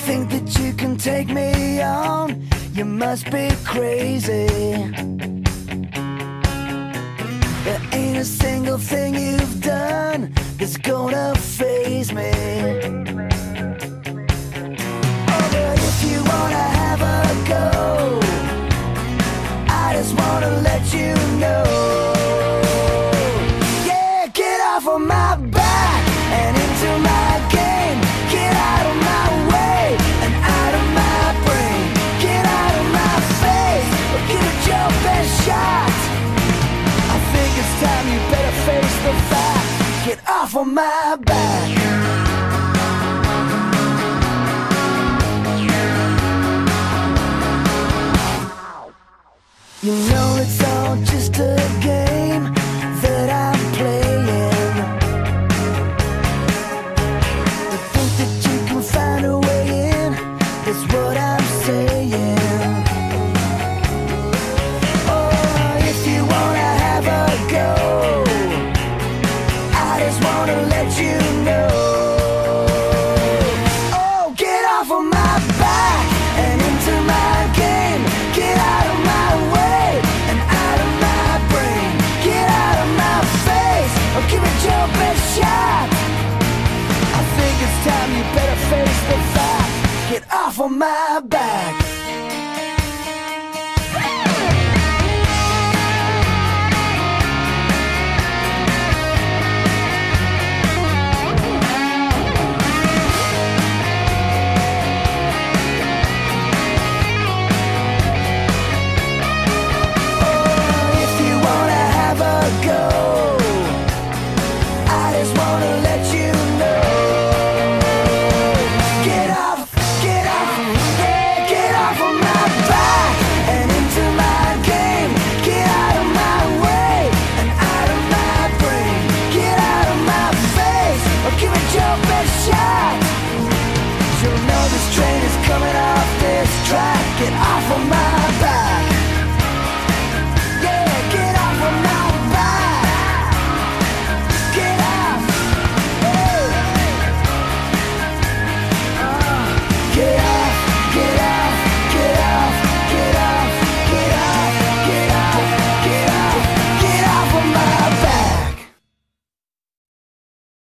think that you can take me on? You must be crazy. There ain't a single thing you've done that's gonna faze me. Oh, but if you wanna have a go, I just wanna let you know. Yeah, get off of my back and into my game. Get out of my way and out of my brain. Get out of my face, or give it your best shot. I think it's time you better face the fact. Get off of my back. You know it's all just a game that I'm playing. You think that you can find a way in, that's what I'm saying. Oh, if you wanna have a go, I just wanna let you know. Oh, get off of my back and into my game. Get out of my way and out of my brain. Get out of my face, or give it your best shot. I think it's time you better face the fact. Get off of my back.